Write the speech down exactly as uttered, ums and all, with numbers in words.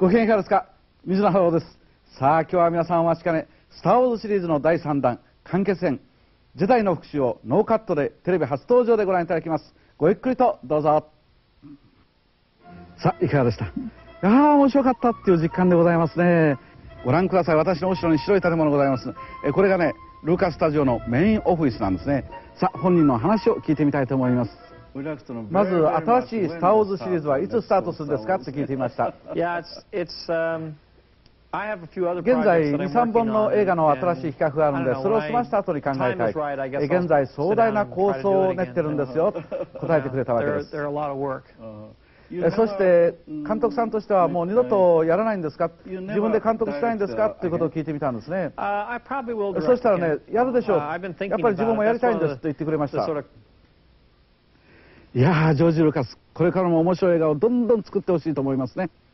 ご機嫌いかがですか。水野晴郎です。さあ今日は皆さんお待ちかね、スター・ウォーズシリーズのだいさんだん完結編ジェダイの復讐をノーカットでテレビ初登場でご覧いただきます。ごゆっくりとどうぞ。さあいかがでした。ああ面白かったっていう実感でございますね。ご覧ください。私の後ろに白い建物ございます。えこれがねルーカススタジオのメインオフィスなんですね。さあ本人の話を聞いてみたいと思います。まず新しいスター・ウォーズシリーズはいつスタートするんですかって聞いてみました。現在に、さんぼんの映画の新しい企画があるので、それを済ました後に考えたい。現在壮大な構想を練ってるんですよと答えてくれたわけです。そして監督さんとしてはもう二度とやらないんですか、自分で監督したいんですかということを聞いてみたんですね。そしたらね、やるでしょう、やっぱり自分もやりたいんですと言ってくれました。いやージョージ・ルーカス、これからも面白い映画をどんどん作ってほしいと思いますね。